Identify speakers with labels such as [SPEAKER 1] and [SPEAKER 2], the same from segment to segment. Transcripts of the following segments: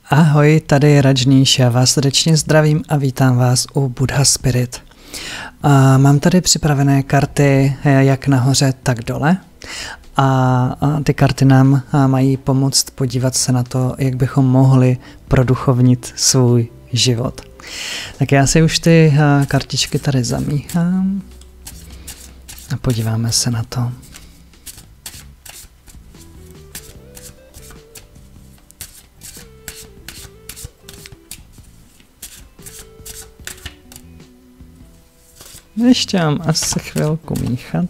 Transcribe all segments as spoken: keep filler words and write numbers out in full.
[SPEAKER 1] Ahoj, tady je Rajneesh, já vás srdečně zdravím a vítám vás u Buddha Spirit. A mám tady připravené karty jak nahoře, tak dole. A ty karty nám mají pomoct podívat se na to, jak bychom mohli produchovnit svůj život. Tak já si už ty kartičky tady zamíchám a podíváme se na to. Ještě mám asi chvilku míchat.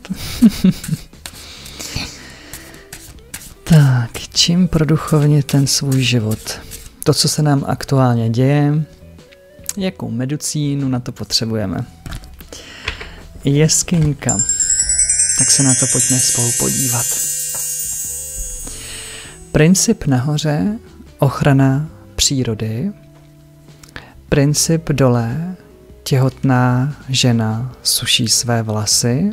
[SPEAKER 1] Tak, čím produchovnit ten svůj život? To, co se nám aktuálně děje, jakou medicínu na to potřebujeme. Jeskyňka. Tak se na to pojďme spolu podívat. Princip nahoře, ochrana přírody. Princip dole, těhotná žena suší své vlasy.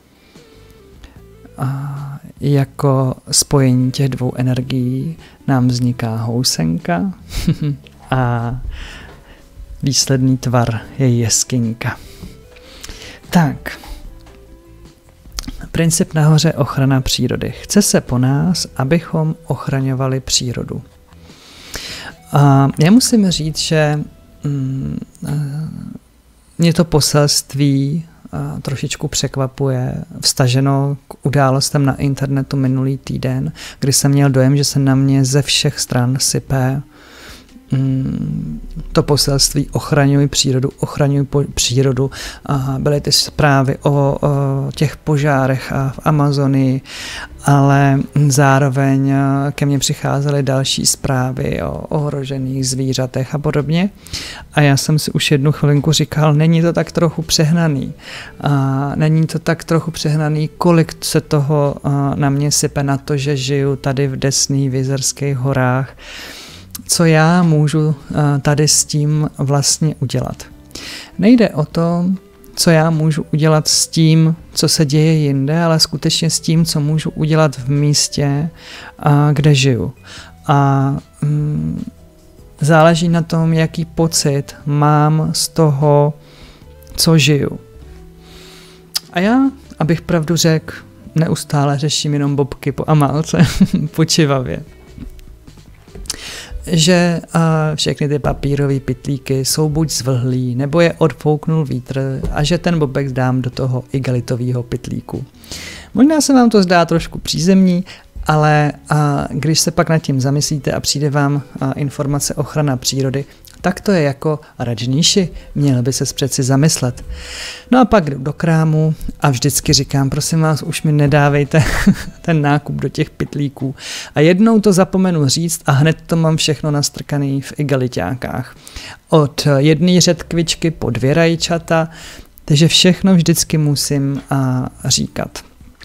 [SPEAKER 1] A jako spojení těch dvou energií nám vzniká housenka a výsledný tvar je jeskyňka. Tak, princip nahoře, ochrana přírody. Chce se po nás, abychom ochraňovali přírodu. A já musím říct, že mm, mě to poselství a trošičku překvapuje, vztaženo k událostem na internetu minulý týden, kdy jsem měl dojem, že se na mě ze všech stran sype mm, to poselství ochraňuj přírodu, ochraňuj po, přírodu. A byly ty zprávy o, o těch požárech v Amazonii, ale zároveň ke mně přicházely další zprávy o ohrožených zvířatech a podobně. A já jsem si už jednu chvilinku říkal, není to tak trochu přehnaný. A není to tak trochu přehnaný, kolik se toho na mě sype na to, že žiju tady v Desných, v Jizerských horách. Co já můžu tady s tím vlastně udělat? Nejde o to, co já můžu udělat s tím, co se děje jinde, ale skutečně s tím, co můžu udělat v místě, kde žiju. A mm, záleží na tom, jaký pocit mám z toho, co žiju. A já, abych pravdu řekl, neustále řeším jenom bobky po Amálce, po Čivavě. Že uh, všechny ty papírové pytlíky jsou buď zvlhlý, nebo je odfouknul vítr a že ten bobek dám do toho igelitového pytlíku. Možná se vám to zdá trošku přízemní, ale uh, když se pak nad tím zamyslíte a přijde vám uh, informace ochrana přírody, tak to je jako Rajneeshi, měl by ses přeci zamyslet. No a pak jdu do krámu a vždycky říkám, prosím vás, už mi nedávejte ten nákup do těch pytlíků. A jednou to zapomenu říct a hned to mám všechno nastrkaný v igeliťákách. Od jedné řetkvičky po dvě rajčata, takže všechno vždycky musím a, říkat.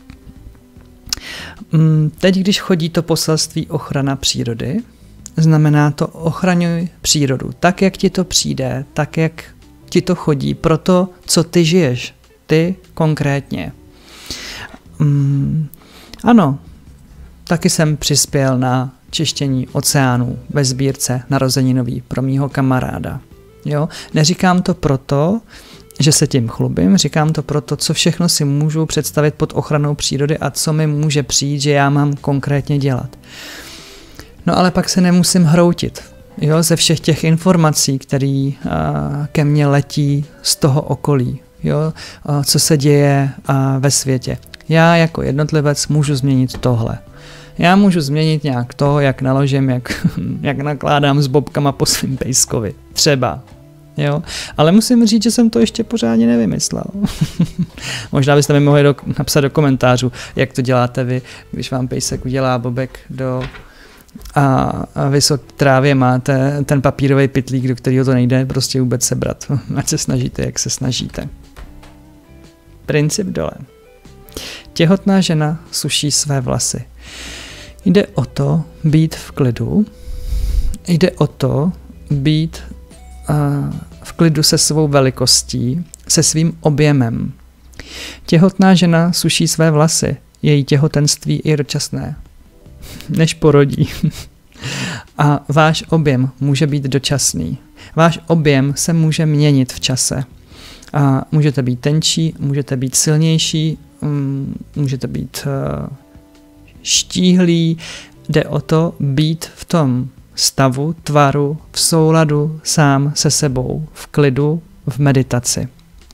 [SPEAKER 1] Teď, když chodí to poselství ochrana přírody, znamená to ochraňuj přírodu, tak, jak ti to přijde, tak, jak ti to chodí, pro to, co ty žiješ, ty konkrétně. Mm, ano, taky jsem přispěl na čištění oceánů ve sbírce narozeninový pro mýho kamaráda. Jo? Neříkám to proto, že se tím chlubím, říkám to proto, co všechno si můžu představit pod ochranou přírody a co mi může přijít, že já mám konkrétně dělat. No ale pak se nemusím hroutit, jo, ze všech těch informací, které ke mně letí z toho okolí, jo, a, co se děje a, ve světě. Já jako jednotlivec můžu změnit tohle. Já můžu změnit nějak to, jak naložím, jak, jak nakládám s bobkama po svým pejskovi. Třeba. Jo? Ale musím říct, že jsem to ještě pořádně nevymyslel. Možná byste mi mohli do, napsat do komentářů, jak to děláte vy, když vám pejsek udělá bobek do... A, a vy v trávě máte ten papírový pytlík, do kterého to nejde prostě vůbec sebrat. Ať se snažíte, jak se snažíte. Princip dole. Těhotná žena suší své vlasy. Jde o to být v klidu. Jde o to být uh, v klidu se svou velikostí, se svým objemem. Těhotná žena suší své vlasy. Její těhotenství je dočasné. Než porodí. A váš objem může být dočasný. Váš objem se může měnit v čase. A můžete být tenčí, můžete být silnější, můžete být štíhlý. Jde o to být v tom stavu, tvaru, v souladu sám se sebou, v klidu, v meditaci.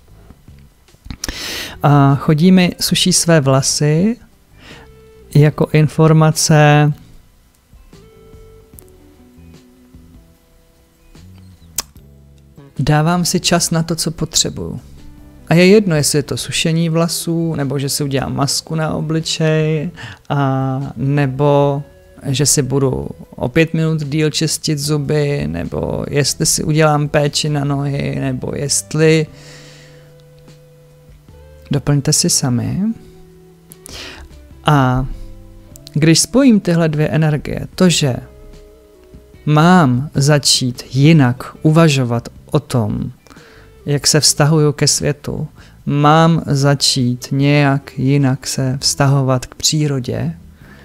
[SPEAKER 1] A chodí mi, suší své vlasy jako informace dávám si čas na to, co potřebuju. A je jedno, jestli je to sušení vlasů, nebo že si udělám masku na obličej, a nebo že si budu o pět minut díl čistit zuby, nebo jestli si udělám péči na nohy, nebo jestli doplňte si sami. A když spojím tyhle dvě energie, to, že mám začít jinak uvažovat o tom, jak se vztahuju ke světu, mám začít nějak jinak se vztahovat k přírodě,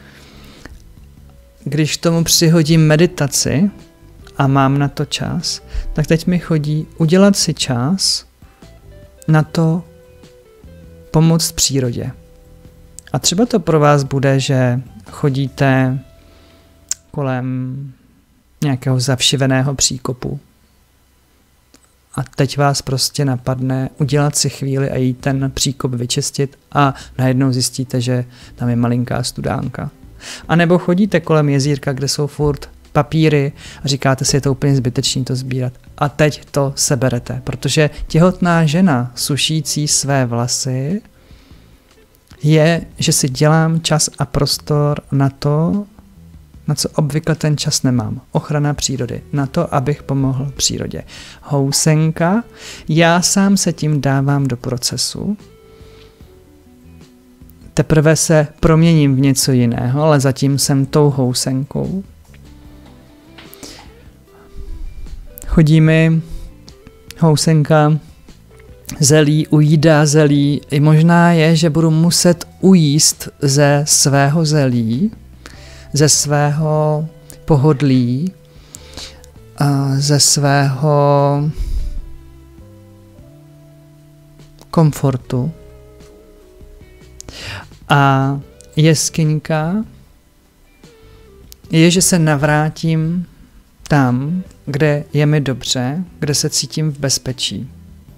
[SPEAKER 1] když k tomu přihodím meditaci a mám na to čas, tak teď mi chodí udělat si čas na to pomoct přírodě. A třeba to pro vás bude, že chodíte kolem nějakého zavšiveného příkopu a teď vás prostě napadne udělat si chvíli a jít ten příkop vyčistit a najednou zjistíte, že tam je malinká studánka. A nebo chodíte kolem jezírka, kde jsou furt papíry a říkáte si, je to úplně zbytečný to sbírat. A teď to seberete, protože těhotná žena sušící své vlasy je, že si dělám čas a prostor na to, na co obvykle ten čas nemám. Ochrana přírody. Na to, abych pomohl přírodě. Housenka. Já sám se tím dávám do procesu. Teprve se proměním v něco jiného, ale zatím jsem tou housenkou. Chodí mi housenka zelí, ujídá zelí. I možná je, že budu muset ujíst ze svého zelí, ze svého pohodlí, ze svého komfortu. A jeskyňka je, že se navrátím tam, kde je mi dobře, kde se cítím v bezpečí.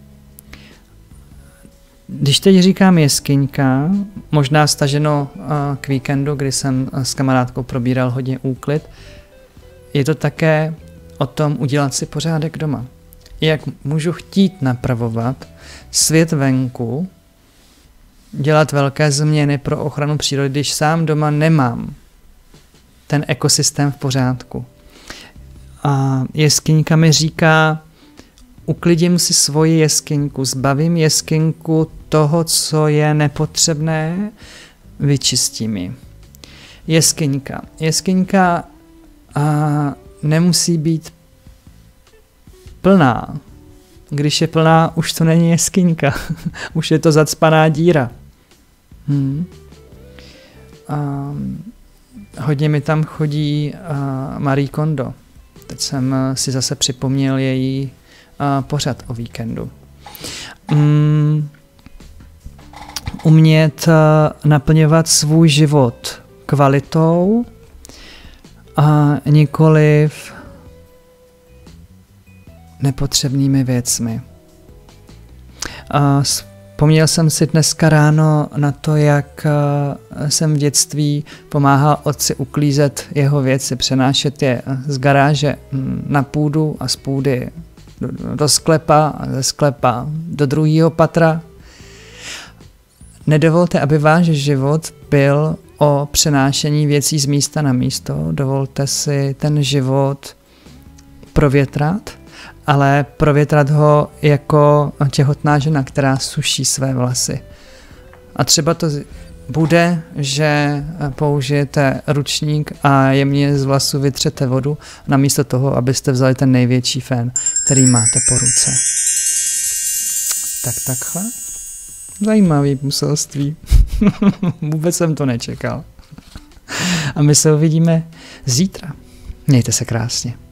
[SPEAKER 1] Když teď říkám jeskyňka, možná staženo k víkendu, kdy jsem s kamarádkou probíral hodně úklid, je to také o tom udělat si pořádek doma. Jak můžu chtít napravovat svět venku, dělat velké změny pro ochranu přírody, když sám doma nemám ten ekosystém v pořádku. A jeskyňka mi říká, uklidím si svoji jeskyňku, zbavím jeskyňku toho, co je nepotřebné, vyčistím ji. Jeskyňka. Jeskyňka a nemusí být plná. Když je plná, už to není jeskyňka. Už je to zacpaná díra. Hmm. A hodně mi tam chodí Marie Kondo. Teď jsem si zase připomněl její pořad o víkendu. Um, umět naplňovat svůj život kvalitou a nikoliv nepotřebnými věcmi. A vzpomněl jsem si dneska ráno na to, jak jsem v dětství pomáhal otci uklízet jeho věci, přenášet je z garáže na půdu a z půdy do sklepa a ze sklepa do druhého patra. Nedovolte, aby váš život byl o přenášení věcí z místa na místo. Dovolte si ten život provětrat, ale provětrat ho jako těhotná žena, která suší své vlasy. A třeba to bude, že použijete ručník a jemně z vlasu vytřete vodu, namísto toho, abyste vzali ten největší fén, který máte po ruce. Tak takhle. Zajímavý poselství. Vůbec jsem to nečekal. A my se uvidíme zítra. Mějte se krásně.